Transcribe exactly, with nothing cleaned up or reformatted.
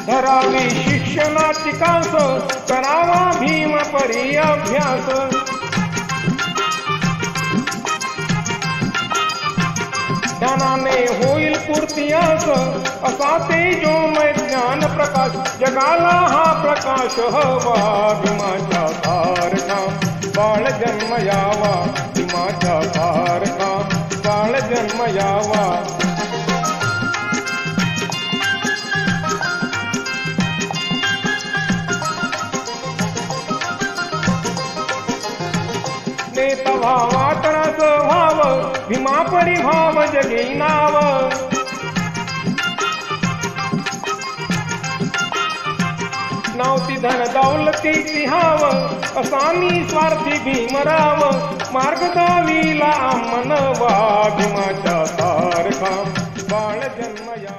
धरावी शिक्षणाची कास, करावा भीम परी अभ्यास। ज्ञानाने होईल पूर्ती आस, असा तेजोमय ज्ञान प्रकाश। जगाला हा प्रकाश हवा, भीमाच्या सारखा बाळ जन्म यावा, भीमाच्या सारखा बाळ जन्म यावा। नेता व्हावा तरास व्हाव, भीमा परी भाव जगी नाव। नावती धन दौलतीची हाव, असा निस्वार्थी भीमराव। मार्ग दाविला मनवा, भीमाच्या सारखा बाळ जन्म या।